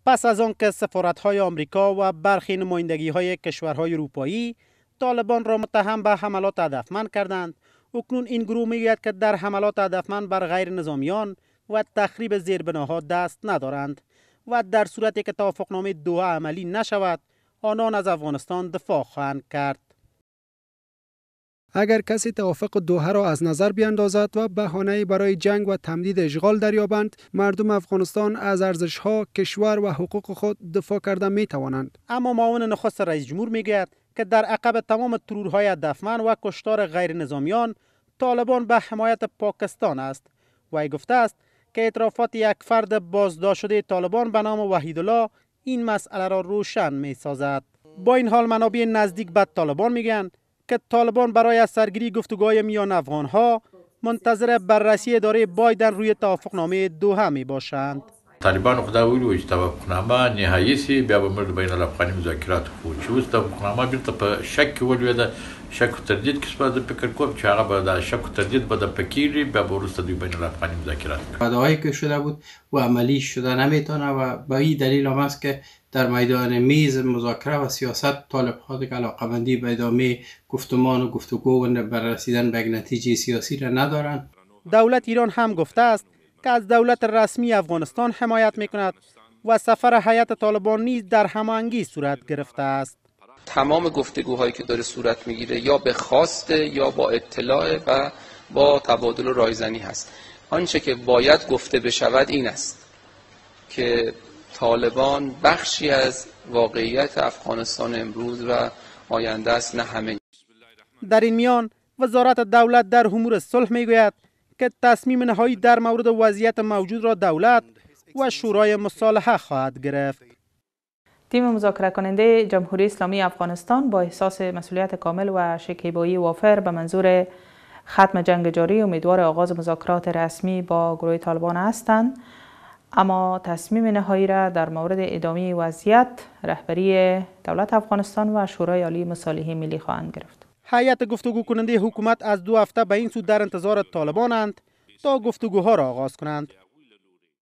پس از آن که سفارت‌های آمریکا و برخی نمایندگی‌های کشورهای اروپایی طالبان را متهم به حملات هدفمند کردند، اکنون این گروه میگوید که در حملات هدفمند بر غیر نظامیان و تخریب زیربناها دست ندارند و در صورتی که توافقنامه دوحه عملی نشود آنان از افغانستان دفاع خواهند کرد. اگر کسی توافق دوحه را از نظر بیاندازد و بهانه‌ای برای جنگ و تمدید اشغال دریابند، مردم افغانستان از ارزش‌ها، کشور و حقوق خود دفاع کرده می‌توانند. اما معاون نخست رئیس جمهور میگوید که در عقب تمام ترورهای هدفمند و کشتار غیر نظامیان طالبان به حمایت پاکستان است. وی گفته است که اعترافات یک فرد بازداشت شده طالبان به نام وحیدالله این مسئله را روشن می‌سازد. با این حال منابع نزدیک به طالبان میگویند که طالبان برای سرگیری گفتگوهای میان افغانها منتظر بررسی اداره بایدن روی توافقنامه دوحه می باشند. طالبان خدا ویلي چې توافقنامه نهایي سي بیا به موږ بین الافغاني مذاکرات کوو چې اوس توافقنامه بیرته په شک کې ولوېده، شک و تردید کې څه فکر کوم چې هغه به د شک و تردید به د پکیږي بیا به وروسته دوی بین الافغاني مذاکرات وعده‌هایی که شده بود و عملی شده نمیتونه و به این دلیل هم است که در میدان میز مذاکره و سیاست طالب‌ها دیگه علاقه‌مندی به ادامه گفتمان و گفتگو و بررسیدن به نتیجه سیاسی را ندارند. دولت ایران هم گفته است که از دولت رسمی افغانستان حمایت میکند و سفر هیئت طالبان نیز در هماهنگی صورت گرفته است. تمام گفتگوهایی که داره صورت میگیره یا به خواست یا با اطلاع و با تبادل رایزنی هست. آنچه که باید گفته بشود این است که طالبان بخشی از واقعیت افغانستان امروز و آینده است، نه همه. در این میان وزارت دولت در امور صلح میگوید که تصمیم نهایی در مورد وضعیت موجود را دولت و شورای مصالحه خواهد گرفت. تیم مذاکره کننده جمهوری اسلامی افغانستان با احساس مسئولیت کامل و شکیبایی وافر به منظور ختم جنگ جاری امیدوار آغاز مذاکرات رسمی با گروه طالبان هستند، اما تصمیم نهایی را در مورد ادامه وضعیت رهبری دولت افغانستان و شورای عالی مصالحه ملی خواهند گرفت. هیئت گفتگو کننده حکومت از 2 هفته به این سو در انتظار طالبانند تا گفتگوها را آغاز کنند.